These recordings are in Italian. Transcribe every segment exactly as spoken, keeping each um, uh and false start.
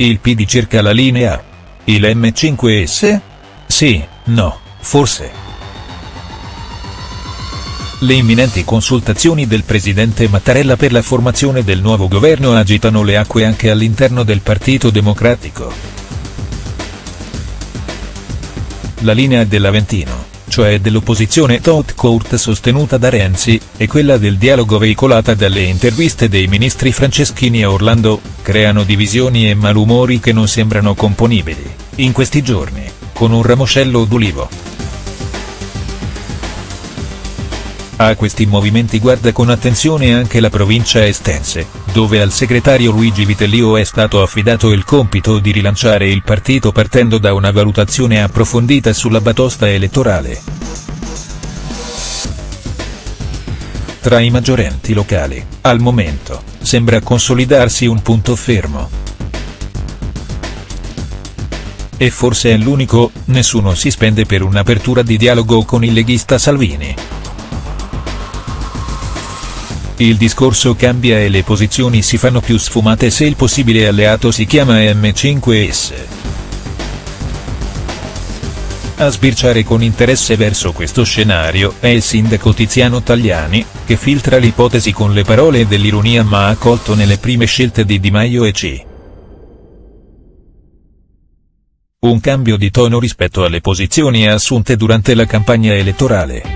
Il P D cerca la linea? Il M cinque S? Sì, no, forse. Le imminenti consultazioni del presidente Mattarella per la formazione del nuovo governo agitano le acque anche all'interno del Partito Democratico. La linea dell'Aventino, cioè dell'opposizione tout court sostenuta da Renzi, e quella del dialogo veicolata dalle interviste dei ministri Franceschini e Orlando, creano divisioni e malumori che non sembrano componibili, in questi giorni, con un ramoscello d'ulivo. A questi movimenti guarda con attenzione anche la provincia estense, dove al segretario Luigi Vitellio è stato affidato il compito di rilanciare il partito partendo da una valutazione approfondita sulla batosta elettorale. Tra i maggiorenti locali, al momento, sembra consolidarsi un punto fermo. E forse è l'unico, nessuno si spende per un'apertura di dialogo con il leghista Salvini. Il discorso cambia e le posizioni si fanno più sfumate se il possibile alleato si chiama M cinque S. A sbirciare con interesse verso questo scenario è il sindaco Tiziano Tagliani, che filtra l'ipotesi con le parole dell'ironia ma ha colto nelle prime scelte di Di Maio e C. Un cambio di tono rispetto alle posizioni assunte durante la campagna elettorale.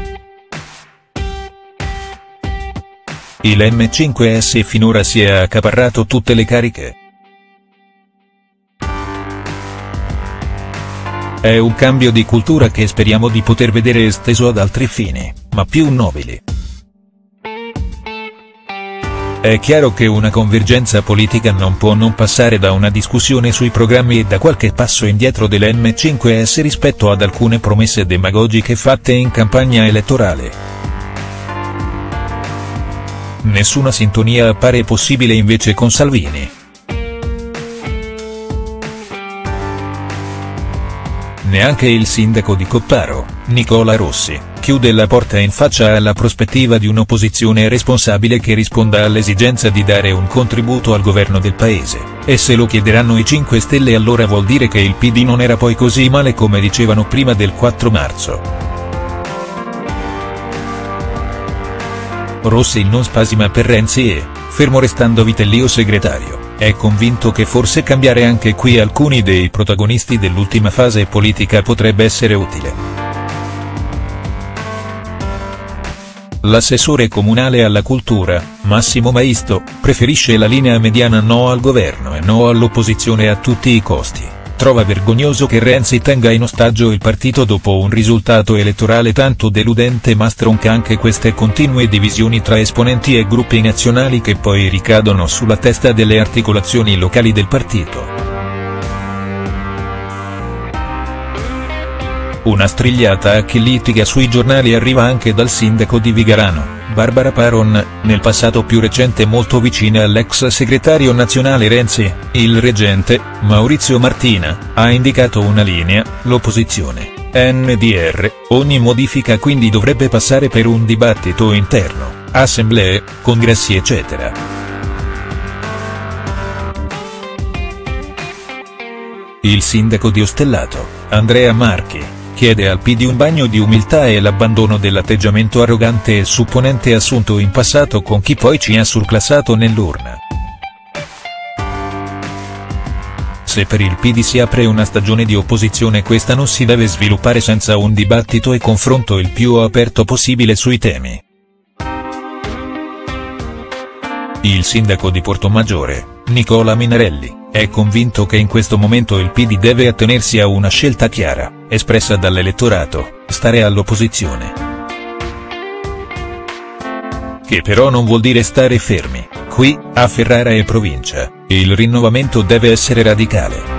Il M cinque S finora si è accaparrato tutte le cariche. È un cambio di cultura che speriamo di poter vedere esteso ad altri fini, ma più nobili. È chiaro che una convergenza politica non può non passare da una discussione sui programmi e da qualche passo indietro dell'M cinque S rispetto ad alcune promesse demagogiche fatte in campagna elettorale. Nessuna sintonia appare possibile invece con Salvini. Neanche il sindaco di Copparo, Nicola Rossi, chiude la porta in faccia alla prospettiva di un'opposizione responsabile che risponda all'esigenza di dare un contributo al governo del paese, e se lo chiederanno i cinque Stelle allora vuol dire che il P D non era poi così male come dicevano prima del quattro marzo. Rossi non spasima per Renzi e, fermo restando Vitellio segretario, è convinto che forse cambiare anche qui alcuni dei protagonisti dell'ultima fase politica potrebbe essere utile. L'assessore comunale alla cultura, Massimo Maisto, preferisce la linea mediana no al governo e no all'opposizione a tutti i costi. Trova vergognoso che Renzi tenga in ostaggio il partito dopo un risultato elettorale tanto deludente ma stronca anche queste continue divisioni tra esponenti e gruppi nazionali che poi ricadono sulla testa delle articolazioni locali del partito. Una strigliata a chi litiga sui giornali arriva anche dal sindaco di Vigarano, Barbara Paron, nel passato più recente molto vicina all'ex segretario nazionale Renzi. Il reggente, Maurizio Martina, ha indicato una linea: l'opposizione, N D R, ogni modifica quindi dovrebbe passare per un dibattito interno, assemblee, congressi eccetera. Il sindaco di Ostellato, Andrea Marchi, chiede al P D un bagno di umiltà e l'abbandono dell'atteggiamento arrogante e supponente assunto in passato con chi poi ci ha surclassato nell'urna. Se per il P D si apre una stagione di opposizione, questa non si deve sviluppare senza un dibattito e confronto il più aperto possibile sui temi. Il sindaco di Portomaggiore, Nicola Minarelli, è convinto che in questo momento il P D deve attenersi a una scelta chiara, espressa dall'elettorato: stare all'opposizione. Che però non vuol dire stare fermi. Qui, a Ferrara e provincia, il rinnovamento deve essere radicale.